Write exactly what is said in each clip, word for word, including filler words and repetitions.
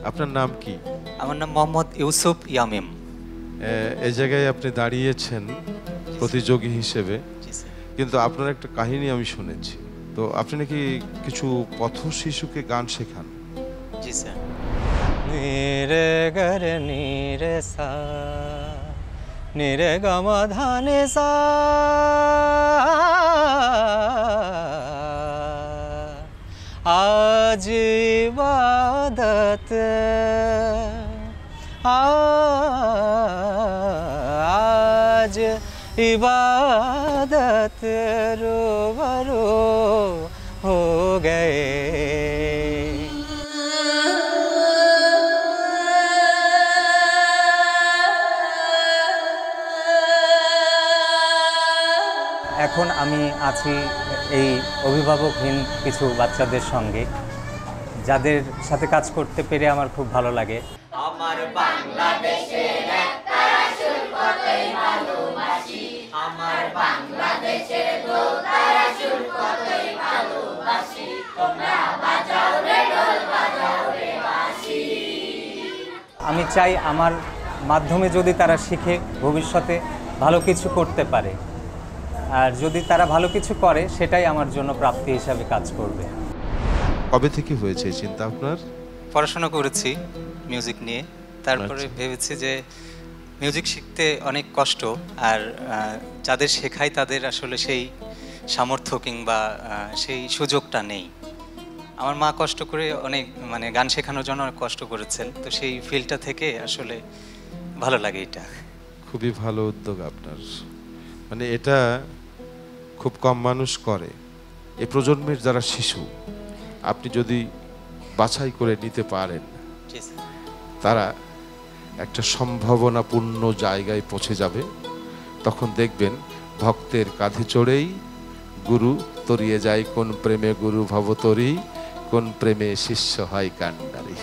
আপনার নাম কি? আমার নাম মোহাম্মদ ইউসুফ ইয়ামিম। এই জায়গায় আপনি দাঁড়িয়েছেন প্রতিযোগী হিসেবে, কিন্তু আপনার একটা কাহিনী আমি শুনেছি। তো আপনি নাকি কিছু পথ শিশুকে গান শেখান? জি স্যার। নিরে গরে নিরে সা নিরে গম ধানে সা আজ ইবাদত आज इबादत रूबरू हो गए। এখন আমি আছি এই অভিভাবকহীন কিছু বাচ্চাদের সঙ্গে, যাদের সাথে কাজ করতে পেরে আমার খুব ভালো লাগে। আমার বাংলাদেশের একটা রাসূল কতই ভালোবাসি, আমার বাংলাদেশের দোতা রাসূল কতই ভালোবাসি, তোমরা বাজাও রে ঢোল বাজাও রে বাঁশি। আমি চাই আমার মাধ্যমে যদি তারা শিখে ভবিষ্যতে ভালো কিছু করতে পারে, আর যদি তারা ভালো কিছু করে সেটাই আমার জন্য প্রাপ্তি হিসাবে কাজ করবে। কবে থেকে হয়েছে এই চিন্তা আপনার? পড়াশোনা করেছি মিউজিক নিয়ে, তারপরে ভেবেছি যে মিউজিক শিখতে অনেক কষ্ট, আর যাদের শেখায় তাদের আসলে সেই সামর্থ্য কিংবা সেই সুযোগটা নেই। আমার মা কষ্ট করে অনেক মানে গান শেখানোর জন্য অনেক কষ্ট করেছেন, তো সেই ফিল্ডটা থেকে আসলে ভালো লাগে। এটা খুবই ভালো উদ্যোগ আপনার, মানে এটা খুব কম মানুষ করে। এই প্রজন্মের যারা শিশু আপনি যদি বাছাই করে নিতে পারেন, তারা একটা সম্ভাবনাপূর্ণ জায়গায় পৌঁছে যাবে। তখন দেখবেন ভক্তের কাঁধে চড়েই গুরু তরিয়ে যায় কোন প্রেমে গুরু ভবতরী, কোন প্রেমে শিষ্য হয় কান্ডারি।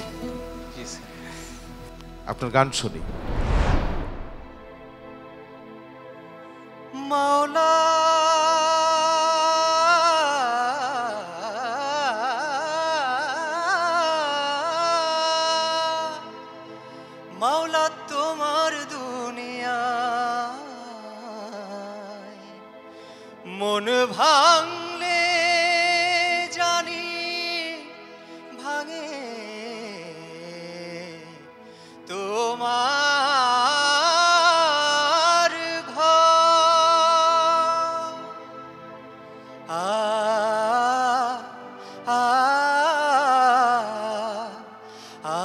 আপনার গান শুনি। মাওলা মাওলা তোমার দুনিয়ায় মন ভাঙলে জানি ভাঙে তোমার ঘর। আ আ আ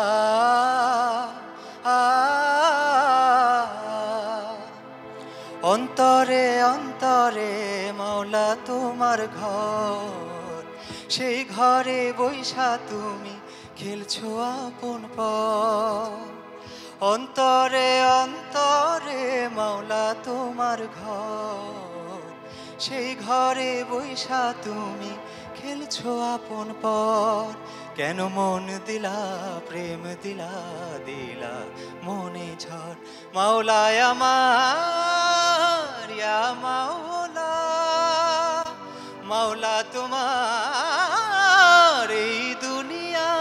অন্তরে অন্তরে মাওলা তোমার ঘর, সেই ঘরে বৈশা তুমি খেলছো আপন পর। অন্তরে অন্তরে মাওলা তোমার ঘর, সেই ঘরে বৈশা তুমি খেলছো আপন পর। কেন মন দিলা প্রেম দিলা দিলা মনে ঝড়, মাওলায় আমার ইয়া মাওলা, মাওলা তোমার এই দুনিয়া।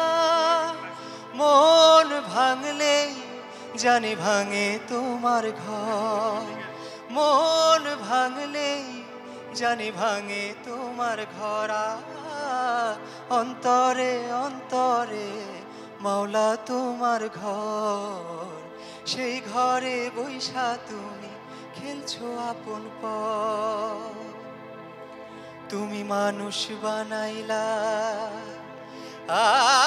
মন ভাঙলে জানি ভাঙে তোমার ঘর, মন ভাঙলে জানি ভাঙে তোমার ঘর। অন্তরে অন্তরে মাওলা তোমার ঘর, সেই ঘরে বৈশা তুমি খেলছো আপন পর। তুমি মানুষ বানাইলা আ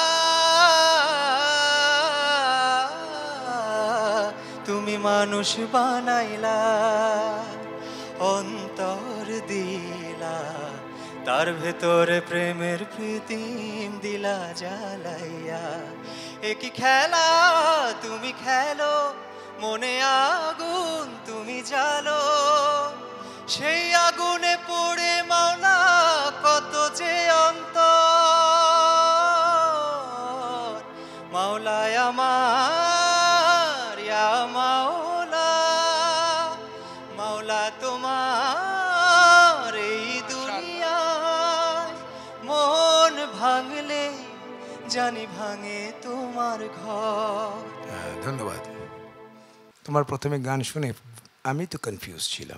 তুমি মানুষ বানাইলা, অন্তর দিলা, তার ভেতরে প্রেমের প্রীতিম দিলা জ্বালাইয়া। একই খেলা তুমি খেলো, মনে আগুন তুমি জ্বালো, সেই আগুনে পড়ে মাওলা কত যে অন্তর। মাওলায় আমার ইয়া মাওলা, মাওলা তোমার এই দুনিয়ায় মন ভাঙলে জানি ভাঙে তোমার আমার ঘর। হ্যাঁ, ধন্যবাদ। তোমার প্রথমে গান শুনে আমি তো কনফিউজ ছিলাম,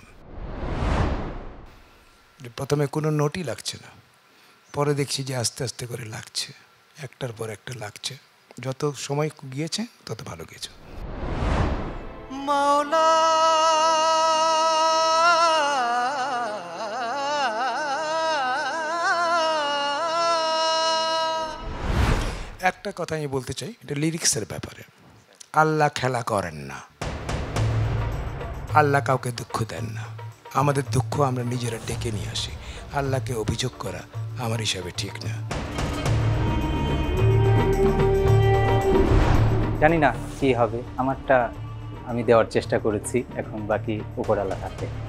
যে প্রথমে কোনো নোটই লাগছে না, পরে দেখছি যে আস্তে আস্তে করে লাগছে, একটার পর একটা লাগছে। যত সময় গিয়েছে তত ভালো গেছো। মাওলা একটা কথা আমি বলতে চাই, এটা লিরিক্সের ব্যাপারে। আল্লাহ খেলা করেন না, আল্লাহ কাউকে দুঃখ দেন না। আমাদের দুঃখ আমরা নিজেরা ডেকে নিয়ে আসি। আল্লাহকে অভিযোগ করা আমার হিসাবে ঠিক না। জানি না কি হবে, আমারটা আমি দেওয়ার চেষ্টা করেছি, এখন বাকি উপরওয়ালার হাতে।